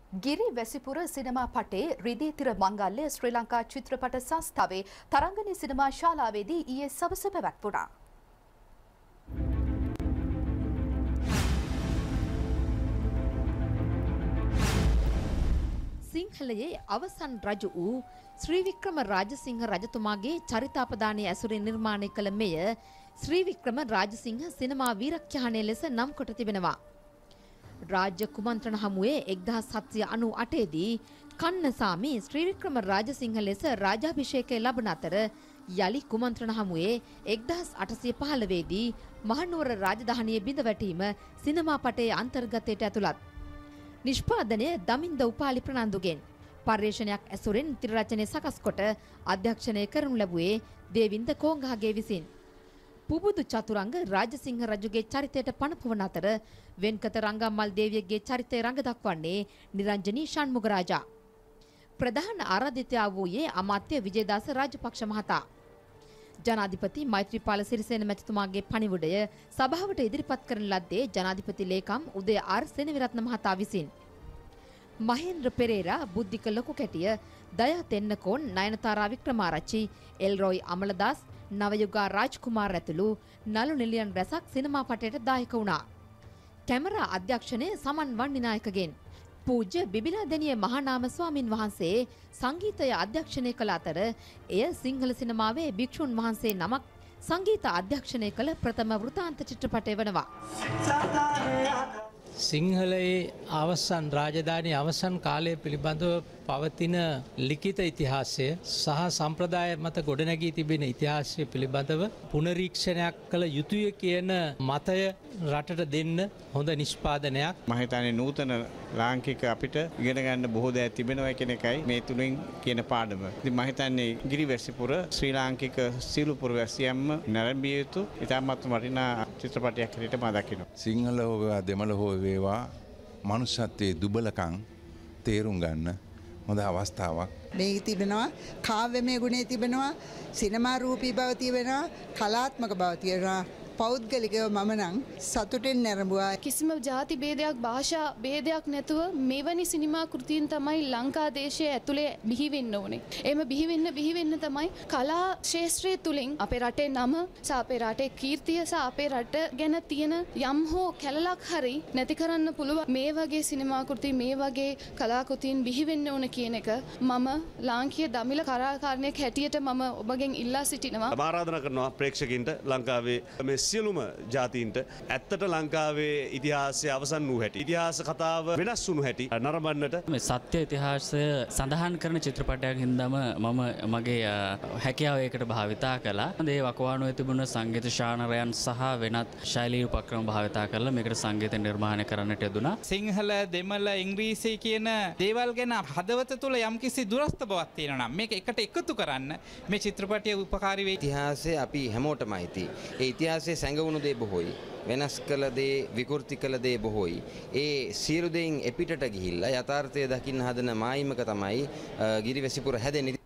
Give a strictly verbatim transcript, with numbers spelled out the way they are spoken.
ගිරි වැසිපුර සිනමා පටේ රිදී තිර මංගල්‍ය ශ්‍රී ලංකා චිත්‍රපට සංස්ථාවේ තරංගනී සිනමා ශාලාවේදී ඊයේ සවස පැවැත්වුණා. සිංහලයේ අවසන් රජු වූ ශ්‍රී වික්‍රම රාජසිංහ රජතුමාගේ චරිතාපදානය ඇසුරින් නිර්මාණය කළ මෙය ශ්‍රී වික්‍රම රාජසිංහ සිනමා වීරක්‍යානය ලෙස නම් කොට තිබෙනවා. රාජ්‍ය කුමන්ත්‍රණ හමුවේ එක්දහස් හත්සිය අනූ අටේ දී කන්නසාමි ශ්‍රී වික්‍රම රාජසිංහ ලෙස රාජාභිෂේකය ලබන අතර යලි කුමන්ත්‍රණ හමුවේ එක්දහස් අටසිය පහළොව දී මහනුවර රාජධානිය බිඳ වැටීම සිනමා පටයේ අන්තර්ගතයට ඇතුළත්. නිෂ්පාදනය දමින්ද උපාලි ප්‍රනන්දුගෙන් පර්යේෂණයක් ඇසුරෙන් තිර රචනය සකස් කොට අධ්‍යක්ෂණය කරනු ලැබුවේ දේවින්ද කෝංගාගේ විසින්. පුබුදු චතුරංග රාජසිංහ රජුගේ චරිතයට පනපුවන අතර වෙන්කත රංගම්මල් දේවියගේ චරිතය රඟ දක්වන්නේ නිරංජනී ෂණ්මුගරාජා. ප්‍රධාන ආරාධිතයා වූයේ අමාත්‍ය විජේදාස රාජපක්ෂ මහතා. ජනාධිපති මෛත්‍රීපාල සිරිසේන මැතිතුමාගේ පණිවුඩය සභාවට ඉදිරිපත් කරන ලද්දේ ජනාධිපති ලේකම් උදය ආර් සෙනවිරත්න මහතා විසින්. මහේන්ද්‍ර පෙරේරා, බුද්ධික ලොකු කැටිය, දයා තෙන්නකෝන්, නයනතාරා වික්‍රමාරච්චි, එල්රොයි අමලදාස්, නවයුගා රාජ්කුමාර් ඇතුළු නළු නිලියන් රැසක් සිනමා පටයට දායක වුණා. කැමරා අධ්‍යක්ෂණය සමන් වන්නිනායකගෙන් පූජ්‍ය බිබිලාදෙණිය මහානාම ස්වාමින් වහන්සේ සංගීතය අධ්‍යක්ෂණය කළ අතර එය සිංහල සිනමාවේ භික්ෂුන් වහන්සේ නමක් සංගීත අධ්‍යක්ෂණය කළ ප්‍රථම වෘතාන්ත චිත්‍රපටය වනවා. සිංහලයේ අවසන් රාජධානී අවසන් කාලය පිළිබඳව පවතින ලිඛිත ඉතිහාසය සහ සම්ප්‍රදාය මත ගොඩනැගී තිබෙන ඉතිහාසය පිළිබඳව පුනරීක්ෂණයක් කළ යුතුය කියන මතය රටට දෙන්න හොඳ නිෂ්පාදනයක්. මම හිතන්නේ නූතන ලාංකික අපිට ඉගෙන ගන්න බොහෝ දෑ තිබෙනවා කියන එකයි මේ තුලින් කියන පාඩම. ඉතින් මම හිතන්නේ ගිරිවැසිපුර ශ්‍රී ලාංකික සීළු පුරවැසියන්ම නැරඹිය යුතු ඉතාමත් වටිනා චිත්‍රපටයක් හැටියට මම දකිනවා. සිංහල හෝ දෙමළ හෝ වේවා මනුෂ්‍යත්වයේ දුබලකම් තේරුම් ගන්න හොඳ අවස්ථාවක්. මේ තිබෙනවා කාව්‍යමය ගුණය තිබෙනවා, සිනමා රූපී බව තිබෙනවා, කලාත්මක බව තිබෙනවා. පෞද්ගලිකව මම නම් සතුටින් නැරඹුවා. කිසිම ಜಾති ભેදයක්, භාෂා ભેදයක් නැතුව මෙවැනි සිනමා කෘතීන් තමයි ලංකා දේශයේ ඇතුලේ බිහි වෙන්න ඕනේ. එහෙම බිහි වෙන්න බිහි වෙන්න තමයි කලා ශාස්ත්‍රය තුලින් අපේ රටේ නම සහ අපේ රටේ කීර්තිය සහ අපේ රට ගැන තියෙන යම් හෝ කැලලක් හරි නැති කරන්න පුළුවන්. මේ වගේ සිනමා කෘති, මේ වගේ කලා කෘතීන් බිහි වෙන්න ඕන කියන එක මම ලාංකීය දමිළ කලාකාරණයක් හැටියට මම ඔබගෙන් ඉල්ලා සිටිනවා. ආරාධනා කරනවා ප්‍රේක්ෂකින්ට ලංකාවේ මේ සියලුම ජාතීන්ට ඇත්තට ලංකාවේ ඉතිහාසය අවසන් වූ හැටි, ඉතිහාස කතාව වෙනස් වුණු හැටි නරඹන්නට මේ සත්‍ය ඉතිහාසය සඳහන් කරන චිත්‍රපටයක් හින්දාම මම මගේ හැකියාව ඒකට භාවිතා කළා. ඒ වකවානුවේ තිබුණ සංගීත ශානරයන් සහ වෙනත් ශෛලී උපක්‍රම භාවිතා කරලා මේකට සංගීත නිර්මාණය කරන්නට යෙදුණා. සිංහල, දෙමළ, ඉංග්‍රීසි කියන දේවල් ගැන හදවත තුළ යම්කිසි දුරස්ත බවක් තියෙනවා නම් මේක එකට එකතු කරන්න මේ චිත්‍රපටය උපකාරී වෙයි. ඉතිහාසය අපි හැමෝටම අයිති. ඒ ඉතිහාසයේ සැඟවුණු දේ බොහෝයි. වෙනස් කළ දේ, විකෘති කළ දේ බොහෝයි. ඒ සියලු දෙයින් එපිටට ගිහිල්ලා යථාර්ථය දකින්න හදන මායිමක තමයි ගිරිවැසිපුර හැදෙන්නේ.